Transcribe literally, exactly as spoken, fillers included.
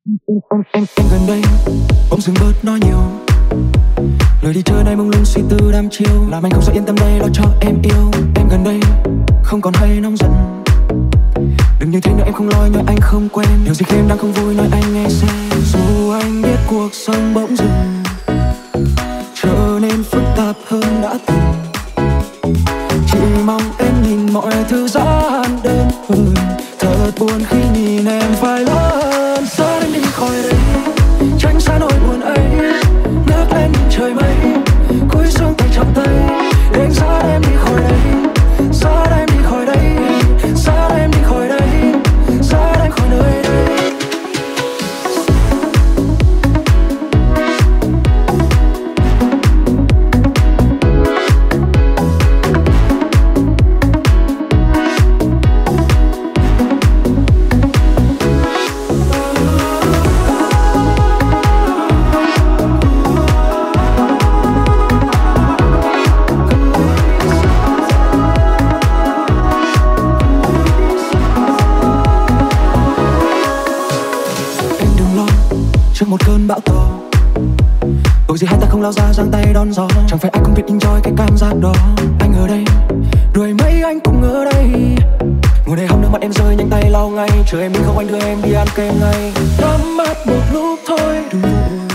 Em, em, em gần đây bỗng dưng bớt nói nhiều. Lời đi chơi này mông lung suy tư đăm chiêu, làm anh không sợ yên tâm đây lo cho em yêu. Em gần đây không còn hay nóng giận, đừng như thế nữa em không lo nói anh không quen. Điều gì khi em đang không vui nói anh nghe xem. Dù anh biết cuộc sống bỗng dưng trở nên phức tạp hơn đã từng, chỉ mong em nhìn mọi thứ giản đơn hơn. Thật buồn khi nhìn em phải lớn. Giờ em đi khỏi đây, tránh xa nỗi buồn ấy, ngước lên nhìn trời mây, cúi xuống tay chạm tay để anh dẫn em đi khỏi đây. Dẫn em đi khỏi đây, dẫn em đi khỏi đây, dẫn em khỏi nơi đây. Trước một cơn bão tố, tội gì hai ta không lao ra giang tay đón gió. Chẳng phải anh không biết enjoy cái cảm giác đó. Anh ở đây, đuổi mấy anh cũng ở đây. Ngồi đây hông nước mắt em rơi nhanh tay lau ngay. Chờ em đi không anh đưa em đi ăn kem ngay. Nhắm mắt một lúc thôi đừng buồn.